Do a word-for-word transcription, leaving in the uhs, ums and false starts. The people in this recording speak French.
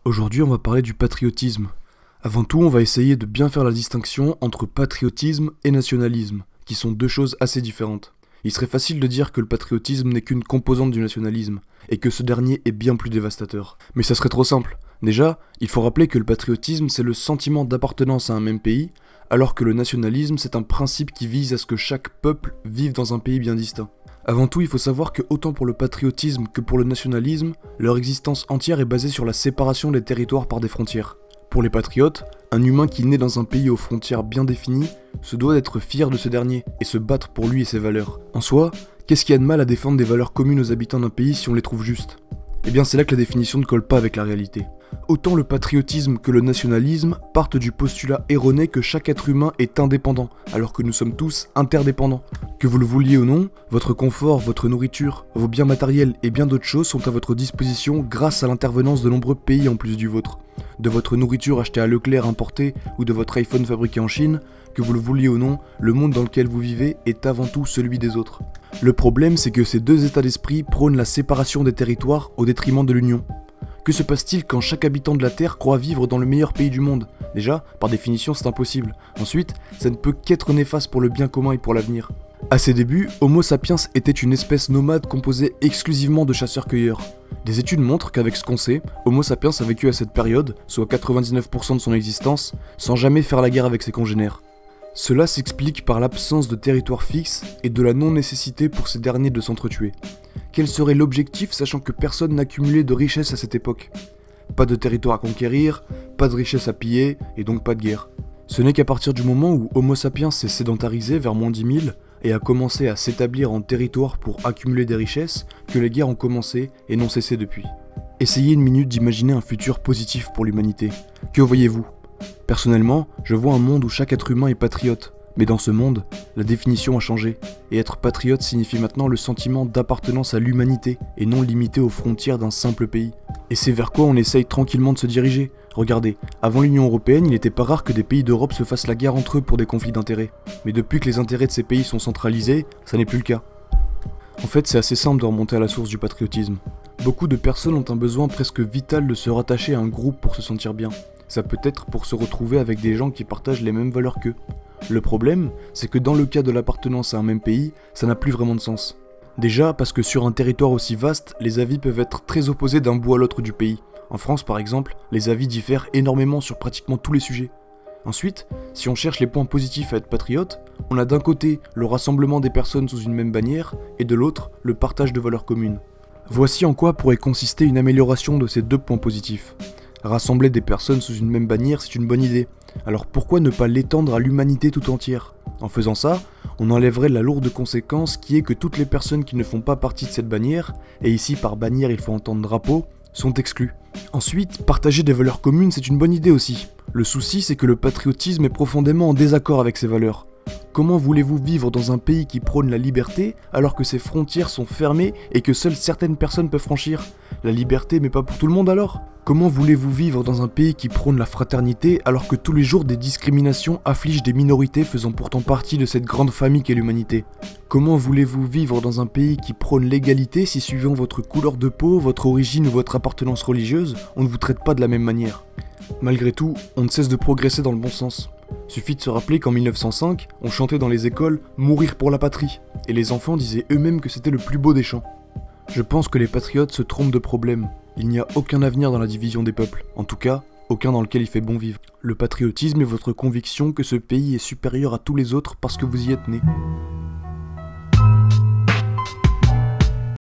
Aujourd'hui, on va parler du patriotisme. Avant tout, on va essayer de bien faire la distinction entre patriotisme et nationalisme, qui sont deux choses assez différentes. Il serait facile de dire que le patriotisme n'est qu'une composante du nationalisme, et que ce dernier est bien plus dévastateur. Mais ça serait trop simple. Déjà, il faut rappeler que le patriotisme, c'est le sentiment d'appartenance à un même pays, alors que le nationalisme, c'est un principe qui vise à ce que chaque peuple vive dans un pays bien distinct. Avant tout, il faut savoir que autant pour le patriotisme que pour le nationalisme, leur existence entière est basée sur la séparation des territoires par des frontières. Pour les patriotes, un humain qui naît dans un pays aux frontières bien définies se doit d'être fier de ce dernier et se battre pour lui et ses valeurs. En soi, qu'est-ce qu'il y a de mal à défendre des valeurs communes aux habitants d'un pays si on les trouve justes? Eh bien c'est là que la définition ne colle pas avec la réalité. Autant le patriotisme que le nationalisme partent du postulat erroné que chaque être humain est indépendant, alors que nous sommes tous interdépendants. Que vous le vouliez ou non, votre confort, votre nourriture, vos biens matériels et bien d'autres choses sont à votre disposition grâce à l'intervenance de nombreux pays en plus du vôtre. De votre nourriture achetée à Leclerc importée ou de votre iPhone fabriqué en Chine, que vous le vouliez ou non, le monde dans lequel vous vivez est avant tout celui des autres. Le problème, c'est que ces deux états d'esprit prônent la séparation des territoires au détriment de l'union. Que se passe-t-il quand chaque habitant de la Terre croit vivre dans le meilleur pays du monde? Déjà, par définition, c'est impossible. Ensuite, ça ne peut qu'être néfaste pour le bien commun et pour l'avenir. À ses débuts, Homo sapiens était une espèce nomade composée exclusivement de chasseurs-cueilleurs. Des études montrent qu'avec ce qu'on sait, Homo sapiens a vécu à cette période, soit quatre-vingt-dix-neuf pour cent de son existence, sans jamais faire la guerre avec ses congénères. Cela s'explique par l'absence de territoire fixe et de la non-nécessité pour ces derniers de s'entretuer. Quel serait l'objectif sachant que personne n'accumulait de richesses à cette époque? Pas de territoire à conquérir, pas de richesses à piller, et donc pas de guerre. Ce n'est qu'à partir du moment où Homo sapiens s'est sédentarisé vers moins dix mille et a commencé à s'établir en territoire pour accumuler des richesses que les guerres ont commencé et n'ont cessé depuis. Essayez une minute d'imaginer un futur positif pour l'humanité. Que voyez-vous? Personnellement, je vois un monde où chaque être humain est patriote. Mais dans ce monde, la définition a changé, et être patriote signifie maintenant le sentiment d'appartenance à l'humanité, et non limité aux frontières d'un simple pays. Et c'est vers quoi on essaye tranquillement de se diriger. Regardez, avant l'Union Européenne, il n'était pas rare que des pays d'Europe se fassent la guerre entre eux pour des conflits d'intérêts. Mais depuis que les intérêts de ces pays sont centralisés, ça n'est plus le cas. En fait, c'est assez simple de remonter à la source du patriotisme. Beaucoup de personnes ont un besoin presque vital de se rattacher à un groupe pour se sentir bien. Ça peut être pour se retrouver avec des gens qui partagent les mêmes valeurs qu'eux. Le problème, c'est que dans le cas de l'appartenance à un même pays, ça n'a plus vraiment de sens. Déjà parce que sur un territoire aussi vaste, les avis peuvent être très opposés d'un bout à l'autre du pays. En France par exemple, les avis diffèrent énormément sur pratiquement tous les sujets. Ensuite, si on cherche les points positifs à être patriote, on a d'un côté le rassemblement des personnes sous une même bannière, et de l'autre, le partage de valeurs communes. Voici en quoi pourrait consister une amélioration de ces deux points positifs. Rassembler des personnes sous une même bannière, c'est une bonne idée. Alors pourquoi ne pas l'étendre à l'humanité tout entière? En faisant ça, on enlèverait la lourde conséquence qui est que toutes les personnes qui ne font pas partie de cette bannière, et ici par bannière il faut entendre drapeau, sont exclues. Ensuite, partager des valeurs communes c'est une bonne idée aussi. Le souci c'est que le patriotisme est profondément en désaccord avec ces valeurs. Comment voulez-vous vivre dans un pays qui prône la liberté alors que ses frontières sont fermées et que seules certaines personnes peuvent franchir? La liberté mais pas pour tout le monde alors? Comment voulez-vous vivre dans un pays qui prône la fraternité alors que tous les jours des discriminations affligent des minorités faisant pourtant partie de cette grande famille qu'est l'humanité? Comment voulez-vous vivre dans un pays qui prône l'égalité si suivant votre couleur de peau, votre origine ou votre appartenance religieuse, on ne vous traite pas de la même manière? Malgré tout, on ne cesse de progresser dans le bon sens. Suffit de se rappeler qu'en mille neuf cent cinq, on chantait dans les écoles « Mourir pour la patrie » et les enfants disaient eux-mêmes que c'était le plus beau des chants. Je pense que les patriotes se trompent de problème. Il n'y a aucun avenir dans la division des peuples, en tout cas, aucun dans lequel il fait bon vivre. Le patriotisme est votre conviction que ce pays est supérieur à tous les autres parce que vous y êtes né.